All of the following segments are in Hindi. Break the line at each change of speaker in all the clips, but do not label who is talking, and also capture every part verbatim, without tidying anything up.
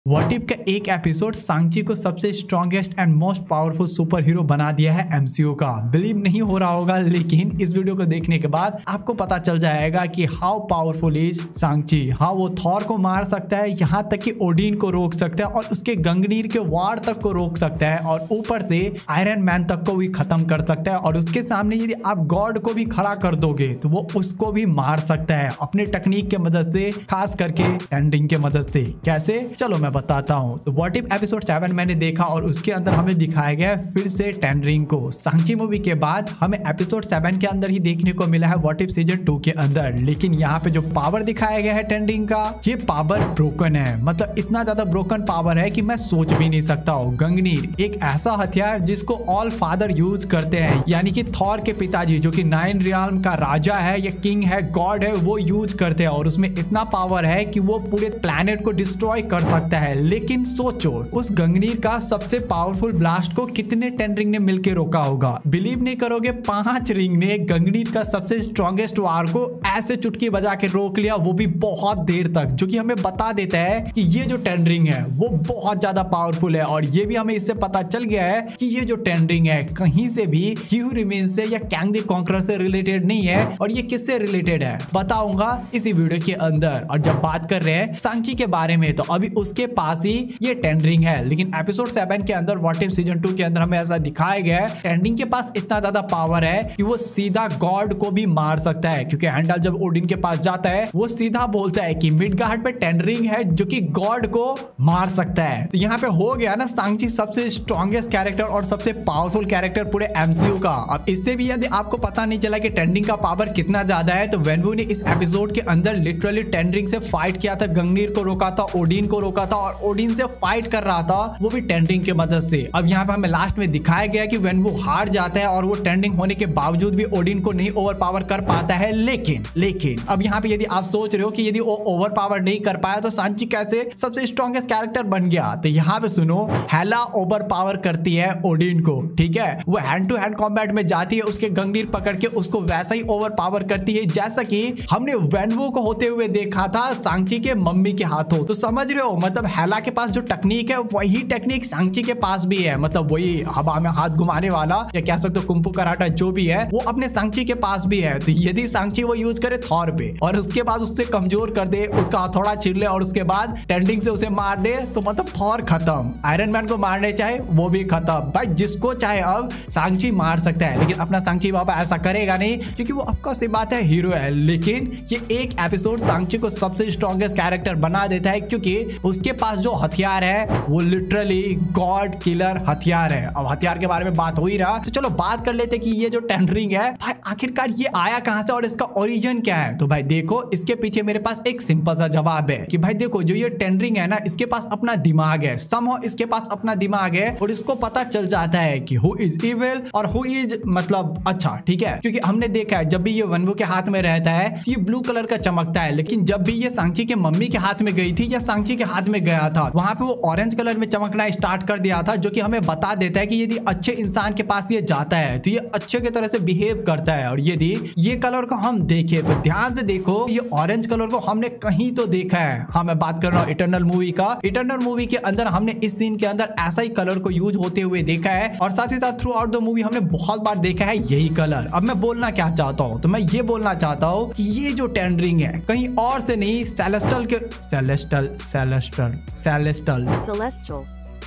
व्हाट इफ का एक एपिसोड सांची को सबसे strongest and most powerful super hero बना दिया है एमसीयू का। बिलीव नहीं हो रहा होगा, लेकिन इस वीडियो को देखने के बाद आपको पता चल जाएगा कि हाउ पावरफुल इज सांची। हाँ, वो थॉर को मार सकता है, यहाँ तक कि ओडिन को रोक सकता है और उसके गंगनीर के वार तक को रोक सकता है और ऊपर से आयरन मैन तक को भी खत्म कर सकता है। और उसके सामने यदि आप गॉड को भी खड़ा कर दोगे तो वो उसको भी मार सकता है अपने टेक्निक के मदद से, खास करके एंडिंग के मदद से। कैसे, चलो मैं बताता हूँ। तो व्हाट इफ एपिसोड सेवन मैंने देखा और उसके अंदर हमें दिखाया गया फिर से टेन रिंग को। सांची मूवी के बाद हमें एपिसोड सेवन के अंदर ही देखने को मिला है व्हाट इफ सीजन टू के अंदर। लेकिन यहाँ पे जो पावर दिखाया गया है टेन रिंग का, ये पावर ब्रोकन है। मतलब इतना ज्यादा ब्रोकन पावर है कि मैं सोच भी नहीं सकता हूँ। गंगनीर एक ऐसा हथियार जिसको ऑल फादर यूज करते हैं, यानी कि थॉर के पिताजी जो कि नाइन रियाल्म का राजा है या किंग है, गॉड है, वो यूज करते हैं। और उसमें इतना पावर है कि वो पूरे प्लैनेट को डिस्ट्रॉय कर सकता है। लेकिन सोचो, उस गंगनीर का सबसे पावरफुल ब्लास्ट को कितने टेन रिंग ने मिलकर रोका होगा। बिलीव नहीं करोगे, पांच रिंग ने गंगनीर का सबसे स्ट्रॉन्गेस्ट वार को ऐसे चुटकी बजा के रोक लिया, वो भी बहुत देर तक। जो कि हमें बता देता है कि ये जो टेन रिंग है वो बहुत ज्यादा पावरफुल है। और ये भी हमें इससे पता चल गया है कि ये जो टेन रिंग है कहीं से भी ही हू रिमेन्स से या कैंग द कॉन्करर से रिलेटेड नहीं है। और ये किससे रिलेटेड है बताऊंगा इसी वीडियो के अंदर। और जब बात कर रहे हैं सांची के बारे में, तो अभी उसके पास ही ये टेन रिंग है। लेकिन एपिसोड सेवन के अंदर व्हाट इफ सीजन टू के अंदर हमें ऐसा दिखाया गया है, टेन रिंग के पास इतना ज्यादा पावर है कि वो सीधा गॉड को भी मार सकता है। क्योंकि हैंडल जब ओडिन के पास जाता है वो सीधा बोलता है कि मिडगार्ड पे टेन रिंग है जो कि गॉड को मार सकता है। तो यहाँ पे हो गया ना सांची सबसे स्ट्रॉन्गेस्ट कैरेक्टर और सबसे पावरफुल कैरेक्टर पूरे एमसीयू का। अब इससे भी यदि आपको पता नहीं चला कि टेन रिंग का पावर कितना ज्यादा है, तो वेनवू ने इस एपिसोड के अंदर लिटरली टेन रिंग से फाइट किया था, गंगनीर को रोका था, ओडिन को रोका था और ओडिन से फाइट कर रहा था, वो भी टेन रिंग के मदद से। अब यहाँ पे हमें लास्ट में दिखाया गया कि वेनवू हार जाता है और वो टेन रिंग होने के बावजूद भी ओडिन को नहीं ओवर पावर कर पाता है। लेकिन लेकिन अब यहाँ पे यदि आप सोच रहे हो कि यदि वो ओवर पावर नहीं कर पाया तो सांची कैसे सबसे स्ट्रॉन्गेस्ट कैरेक्टर बन गया, तो यहाँ पे सुनो, हेला ओवर पावर करती है ओडिन को, ठीक है। वो हैंड टू हैंड कॉम्बैट में जाती है, उसके गंगनीर पकड़ के उसको वैसा ही ओवर पावर करती है जैसा कि हमने वेनवू को होते हुए देखा था सांची के मम्मी के हाथों। तो समझ रहे हो, मतलब हेला के पास जो टेक्निक है वही टेक्निक सांची के पास भी है। मतलब वही हवा में हाथ घुमाने वाला या कह सकते हो कुंफू कराटा जो भी है, वो अपने सांची के पास भी है। तो यदि सांची वो यूज करे थॉर पे और उसके बाद उससे कमजोर कर दे, उसका हथौड़ा छीन ले और उसके बाद टेन रिंग से उसे मार दे, तो मतलब थॉर खत्म। आयरन मैन को मारने चाहे वो भी खत्म। भाई जिसको चाहे अब सांची मार सकता है। लेकिन अपना सांची बाबा ऐसा करेगा नहीं, क्योंकि वो आपका सी बात है हीरो है। लेकिन ये एक एपिसोड सांची को सबसे स्ट्रॉन्गेस्ट कैरेक्टर बना देता है, क्योंकि उसके पास जो हथियार है वो लिटरली गॉड किलर हथियार है। अब हथियार के बारे में बात हो ही रहा, तो चलो बात कर लेते कि ये जो टेन रिंग है भाई आखिरकार ये आया कहां से और इसका ओरिजिन क्या है। तो भाई देखो, इसके पीछे मेरे पास एक सिंपल सा जवाब है कि भाई देखो, जो ये टेन रिंग है ना, इसके पास अपना दिमाग है। समहाउ इसके पास अपना दिमाग है और इसको पता चल जाता है कि हु इज इविल और हु इज मतलब अच्छा, ठीक है। क्योंकि हमने देखा है जब भी ये वेनवू के हाथ में रहता है तो ये ब्लू कलर का चमकता है, लेकिन जब भी ये सांची के मम्मी के हाथ में गई थी या सांची के हाथ में गया था, वहां पे वो ऑरेंज कलर में चमकना स्टार्ट कर दिया था। जो कि हमें बता देता है कि यदि अच्छे इंसान के पास ये जाता है तो ये अच्छे की तरह से बिहेव करता है। और यदि ये कलर को हम देखें तो ध्यान से देखो, ये ऑरेंज कलर को हमने कहीं तो देखा है। हाँ, मैं बात कर रहा हूँ इटर्नल मूवी का। इटर्नल मूवी के अंदर हमने इस सीन के अंदर ऐसा ही कलर को यूज होते हुए देखा है और साथ ही साथ थ्रू आउट द मूवी हमने बहुत बार देखा है यही कलर। अब मैं बोलना क्या चाहता हूँ, तो मैं ये बोलना चाहता हूँ कि ये जो टेन रिंग है कहीं और से नहीं, सेलेस्टल के celestial celestial celestial
Celestial.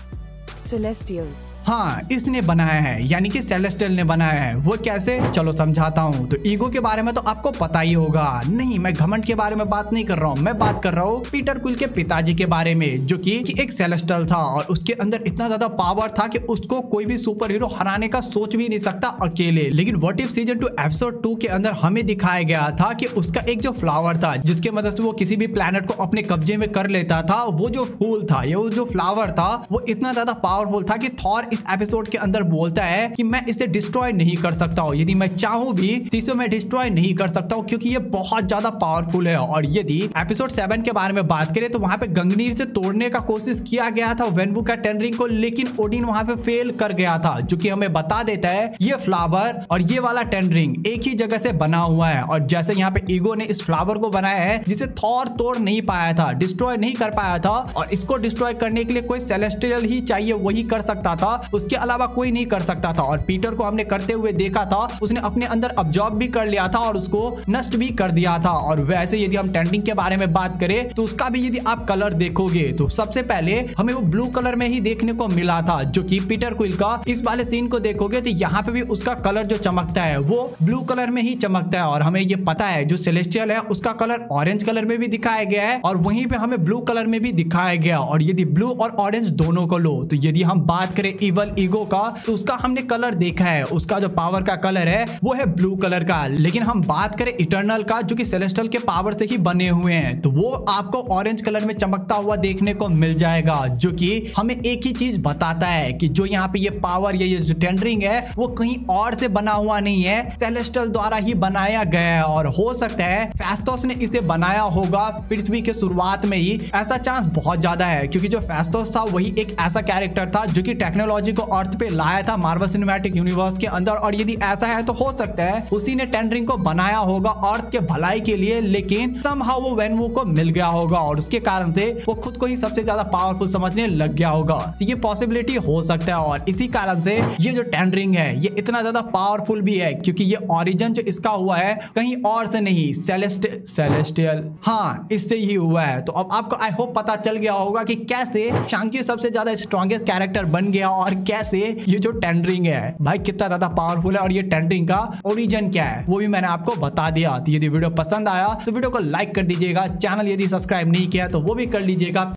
Celestial.
हाँ, इसने बनाया है, यानी कि सेलेस्टियल ने बनाया है। वो कैसे, चलो समझाता हूँ। तो ईगो के बारे में तो आपको पता ही होगा। नहीं, मैं घमंड के बारे में बात नहीं कर रहा हूँ, मैं बात कर रहा हूँ पीटर क्विल के पिताजी के बारे में, जो कि, कि एक सेलेस्टियल था और उसके अंदर इतना ज्यादा पावर था कि उसको कोई भी सुपर हीरो हराने का सोच भी नहीं सकता अकेले। लेकिन what if season two episode two के अंदर हमें दिखाया गया था कि उसका एक जो फ्लावर था जिसके मदद से वो किसी भी प्लेनेट को अपने कब्जे में कर लेता था, वो जो फूल था या वो जो फ्लावर था वो इतना ज्यादा पावरफुल था कि थॉर इस एपिसोड के अंदर बोलता है कि मैं इसे डिस्ट्रॉय नहीं कर सकता हूँ, यदि मैं चाहूँ भी तो इसे मैं डिस्ट्रॉय नहीं कर सकता हूँ क्योंकि ये बहुत ज्यादा पावरफुल है। और यदि एपिसोड सेवन के बारे में बात करें तो वहां पे गंगनीर से तोड़ने का कोशिश किया गया था वेनवू का टेन रिंग को, लेकिन ओडिन वहां पे फेल कर गया था, जो कि हमें बता देता है ये फ्लावर और ये वाला टेन रिंग एक ही जगह से बना हुआ है। और जैसे यहाँ पे ईगो ने इस फ्लावर को बनाया है जिसे थॉर तोड़ नहीं पाया था, डिस्ट्रॉय नहीं कर पाया था, और इसको डिस्ट्रॉय करने के लिए कोई सेलेस्टियल ही चाहिए, वही कर सकता था, उसके अलावा कोई नहीं कर सकता था। और पीटर को हमने करते हुए देखा था, उसने अपने अंदर अब्जॉर्ब भी कर लिया था और उसको नष्ट भी कर दिया था। और वैसे यदि हम टेंडिंग के बारे में बात करें तो उसका भी यदि आप कलर देखोगे तो सबसे पहले हमें वो ब्लू कलर में ही देखने को मिला था, जो कि पीटर क्विल का इस वाले सीन को देखोगे तो यहाँ पे भी उसका कलर जो चमकता है वो ब्लू कलर में ही चमकता है। और हमें ये पता है जो सेलेस्टियल है उसका कलर ऑरेंज कलर में भी दिखाया गया है और वहीं पे हमें ब्लू कलर में भी दिखाया गया। और यदि ब्लू और ऑरेंज दोनों को लो तो यदि हम बात करें इवल ईगो का तो उसका हमने कलर देखा है, उसका जो पावर का कलर है वो है ब्लू कलर का। लेकिन हम बात करें इटर्नल का जो कि सेलेस्टियल के पावर से ही बने हुए हैं तो वो आपको ऑरेंज कलर में चमकता हुआ देखने को मिल जाएगा, जो कि हमें एक ही चीज बताता है कि जो यहाँ पे ये पावर या ये जो टेन रिंग है वो कहीं और से बना हुआ नहीं है, सेलेस्टियल द्वारा ही बनाया गया है। और हो सकता है फेस्टोस ने इसे बनाया होगा पृथ्वी के शुरुआत में ही, ऐसा चांस बहुत ज्यादा है क्योंकि जो फेस्टोस था वही एक ऐसा कैरेक्टर था जो कि टेक्नोलॉजी को अर्थ पे लाया था मार्वल सिनेमैटिक यूनिवर्स के अंदर। और यदि ऐसा है तो हो सकता है उसी ने टेन रिंग को बनाया होगा अर्थ के भलाई के लिए, लेकिन समहाउ वो वेनवू को मिल गया होगा और उसके कारण से वो खुद को ही सबसे ज्यादा पावरफुल समझने लग गया होगा। तो ये पॉसिबिलिटी हो सकता है और इसी कारण से ये जो टेन रिंग है ये इतना ज्यादा पावरफुल भी है क्योंकि ये ओरिजिन जो इसका हुआ है कहीं और से नहीं, सेलेस्ट सेलेस्टियल हाँ इससे ही हुआ है। तो अब आपको आई होप पता चल गया होगा कि कैसे शांकी सबसे ज्यादा स्ट्रॉन्गेस्ट कैरेक्टर बन गया और कैसे ये जो टेन रिंग है भाई कितना ज्यादा पावरफुल है और ये टेन रिंग का ओरिजिन क्या है वो भी मैंने आपको बता दिया। तो यदि वीडियो पसंद आया तो वीडियो को लाइक कर दीजिएगा, चैनल यदि सब्सक्राइब नहीं किया तो वो भी कर लीजिएगा।